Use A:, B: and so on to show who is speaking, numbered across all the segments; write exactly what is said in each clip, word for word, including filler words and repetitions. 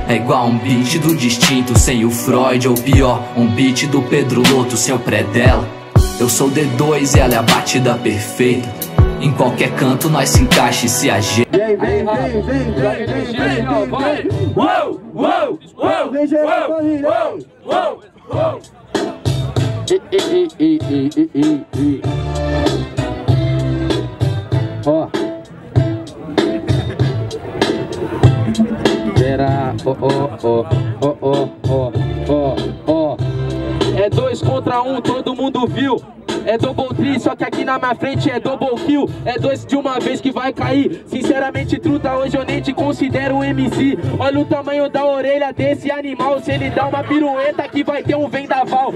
A: É igual um beat do Distinto sem o Freud, ou pior, um beat do Pedro Lotto sem o pré dela. Eu sou o D dois e ela é a batida perfeita. Em qualquer canto nós se encaixa e se ajeita.
B: Vem, vem, vem, vem, vem, vem, vem, vem.
C: Uou, uou, uou,
B: Vem, geral, família.
C: uou, uou.
D: E, e, e, e, e, e, e. Ó. Será? Ó, ó, ó, ó, ó, ó, ó, ó. É dois contra um, todo mundo viu. É double tree, só que aqui na minha frente é double kill. É dois de uma vez que vai cair. Sinceramente, truta, hoje eu nem te considero um M C. Olha o tamanho da orelha desse animal. Se ele dá uma pirueta aqui vai ter um vendaval.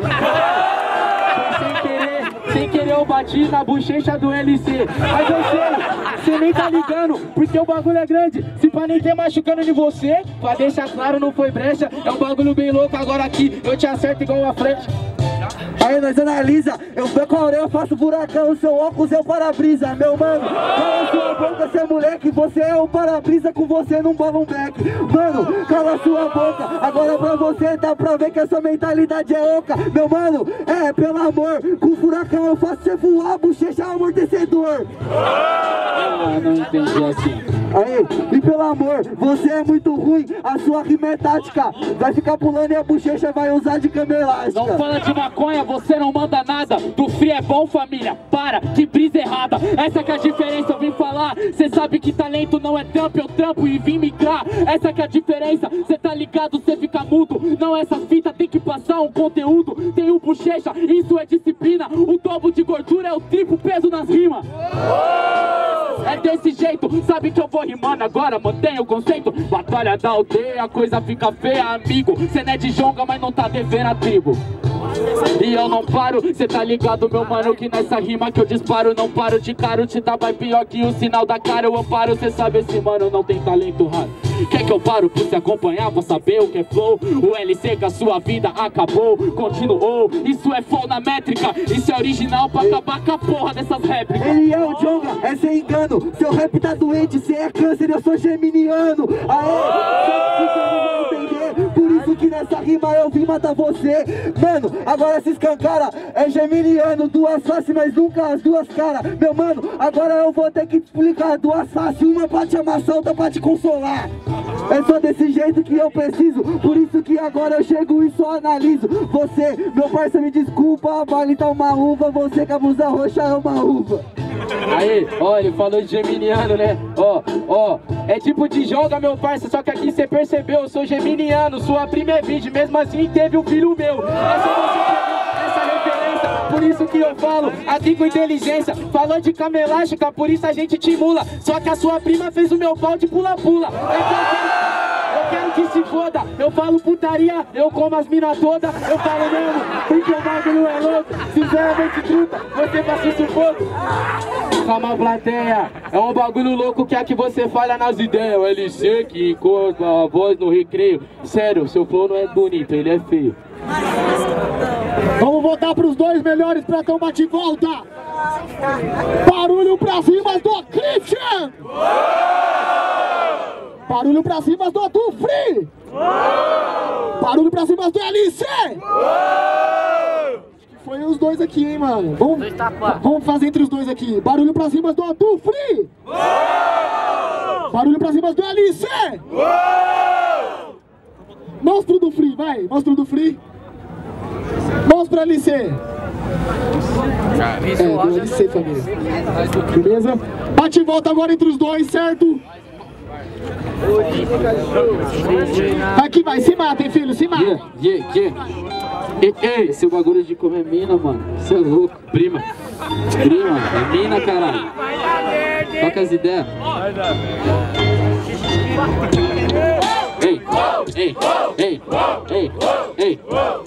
D: Sem querer, sem querer eu bati na bochecha do L C. Mas eu sei, você nem tá ligando, porque o bagulho é grande. Se pra nem ter machucando em você, pra deixar claro, não foi brecha. É um bagulho bem louco, agora aqui eu te acerto igual uma flecha.
B: Aí nós analisa, eu pego a orelha, eu faço furacão, o seu óculos é o para-brisa, meu mano. Cala sua boca, seu moleque, você é o para-brisa, com você não bola um back. Mano, cala sua boca, agora pra você dá pra ver que essa mentalidade é oca. Meu mano, é, pelo amor, com furacão eu faço você voar, bochecha amortecedor.
D: Ah, não entendi assim.
B: Aí, e pelo amor, você é muito ruim, a sua rima é tática. Vai ficar pulando e a bochecha vai usar de cama elástica.
D: Não fala de maconha, você não manda nada. Do free é bom, família, para, que brisa errada. Essa que é a diferença, eu vim falar. Cê sabe que talento não é trampo, eu trampo e vim migrar. Essa que é a diferença, cê tá ligado, cê fica mudo. Não, essa fita tem que passar um conteúdo. Tem o bochecha, isso é disciplina. O dobro de gordura é o triplo peso nas rimas. É desse jeito, sabe que eu vou rimando agora, mantenha o conceito. Batalha da aldeia, a coisa fica feia, amigo. Cê não é de jonga, mas não tá devendo a tribo. E eu não paro, cê tá ligado, meu mano, que nessa rima que eu disparo, não paro de caro, te dá mais pior que o sinal da cara, eu amparo, cê sabe esse mano não tem talento raro. Quer que eu paro pra se acompanhar, pra saber o que é flow? O L C que a sua vida acabou, continuou. Isso é flow na métrica, isso é original pra acabar com a porra dessas réplicas.
B: Ele é o Jonga, é sem engano. Seu rap tá doente, cê é câncer, eu sou geminiano. Aê, só que você não vai entender, por isso que nessa rima eu vim matar você. Mano, agora se escancara, é geminiano. Duas faces, mas nunca as duas caras. Meu mano, agora eu vou ter que te explicar. Duas faces, uma pra te amassar, outra pra te consolar. É só desse jeito que eu preciso, por isso que agora eu chego e só analiso. Você, meu parceiro, me desculpa, a Bali tá uma uva, você com a blusa roxa é uma uva.
D: Aí, ó, ele falou de geminiano, né? Ó, ó, é tipo de jonga, meu parça, só que aqui cê percebeu, eu sou geminiano. Sua prima é virgem, mesmo assim teve um filho meu. É só você pegar essa referência, por isso que eu falo, aqui com inteligência. Falou de cama elástica, por isso a gente te mula. Só que a sua prima fez o meu pau de pula-pula. Eu quero que se foda, eu falo putaria, eu como as minas todas. Eu falo mesmo, porque o bagulho é louco. Sinceramente, truta, você passa o sufoco. Calma, plateia, é um bagulho louco que é que você falha nas ideias. O L C que encontra a voz no recreio. Sério, seu flow não é bonito, ele é feio.
E: Vamos voltar pros dois melhores pra ter um bate-volta. Barulho pra cima do Christian. Barulho pra cima do do Free. Barulho pra cima do L C. Foi os dois aqui, hein, mano. Vamos, vamos fazer entre os dois aqui. Barulho pra cima do do Free. Barulho pra cima do L C. Mãos pro do Free, vai. Mãos pro do Free. Mãos pro L C. É, do L C, família. Beleza? Bate e volta agora entre os dois, certo? Aqui vai, se matem, filho, se matem.
D: Yeah, yeah, yeah. Ei, ei, esse bagulho de comer mina, mano. Você é louco, prima. Prima, é mina, caralho. Toca as ideias. Ei, ei, ei, ei, ei.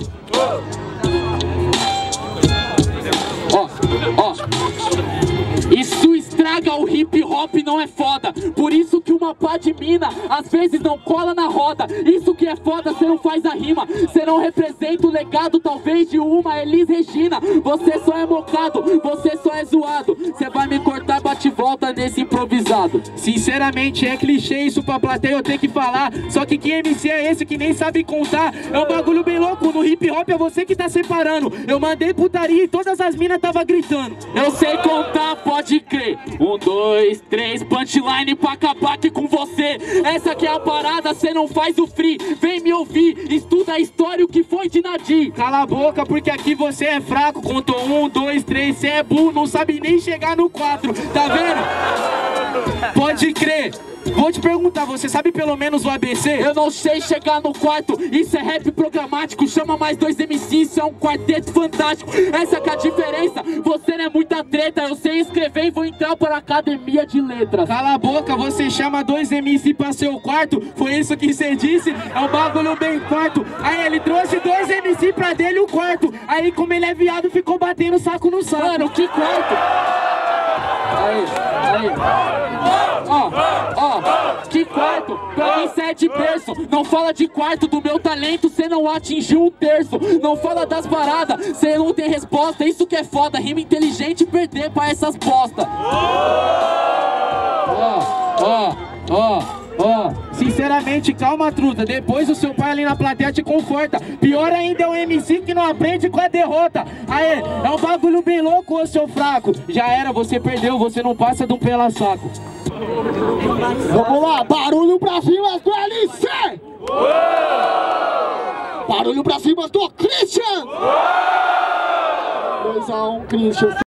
D: Ó, ó. Isso estraga o hip hop, não é foda. Por isso que uma pá de mina às vezes não cola na roda. Isso que é foda, cê não faz a rima. Cê não representa o legado talvez de uma Elis Regina. Você só é mocado, você só é zoado. Cê vai me cortar, bate bate e volta nesse improvisado.
F: Sinceramente é clichê isso pra plateia eu ter que falar. Só que que M C é esse que nem sabe contar? É um bagulho bem louco, no hip hop é você que tá separando. Eu mandei putaria e todas as minas tava gritando.
D: Eu sei contar, pode crer. Um, dois, três, punchline pra acabar aqui com você. Essa que é a parada, cê não faz o free. Vem me ouvir, estuda a história, o que foi de Nadir.
F: Cala a boca, porque aqui você é fraco. Contou um, dois, três, cê é burro, não sabe nem chegar no quatro. Tá vendo? Pode crer. Vou te perguntar, você sabe pelo menos o A B C?
D: Eu não sei chegar no quarto, isso é rap programático. Chama mais dois M Cs, isso é um quarteto fantástico. Essa que é a diferença, você não é muita treta. Eu sei escrever e vou entrar para a academia de letras.
F: Cala a boca, você chama dois M C pra seu quarto? Foi isso que você disse? É um bagulho bem quarto. Aí ele trouxe dois M C pra dele o quarto. Aí como ele é viado, ficou batendo saco no saco.
D: Mano, que quarto? Aí, aí. Ó, ó, que quarto? Pra mim cê é de berço. Não fala de quarto, do meu talento cê não atingiu um terço. Não fala das paradas, cê não tem resposta. Isso que é foda, rima inteligente perder pra essas bosta.
F: Ó, ó, ó, ó. Sinceramente, calma, truta. Depois o seu pai ali na plateia te conforta. Pior ainda é o M C que não aprende com a derrota. Aê, é um bagulho bem louco, ô seu fraco. Já era, você perdeu, você não passa de um pela saco.
E: Vamos lá, barulho pra cima do L C! Barulho pra cima do Christian! dois a um, Christian.